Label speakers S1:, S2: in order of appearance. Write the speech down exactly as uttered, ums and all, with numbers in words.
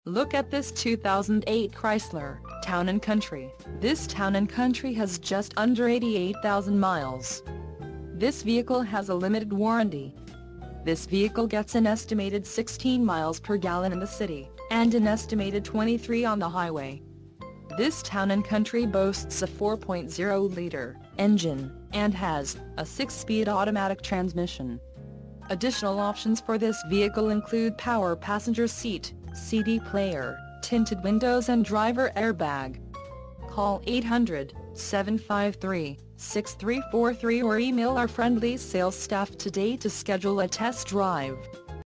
S1: Look at this two thousand eight Chrysler Town and Country. This Town and Country has just under eighty-eight thousand miles. This vehicle has a limited warranty. This vehicle gets an estimated sixteen miles per gallon in the city, and an estimated twenty-three on the highway. This Town and Country boasts a four point oh liter engine, and has a six-speed automatic transmission. Additional options for this vehicle include power passenger seat, C D player, tinted windows and driver airbag. Call eight hundred, seven five three, six three four three or email our friendly sales staff today to schedule a test drive.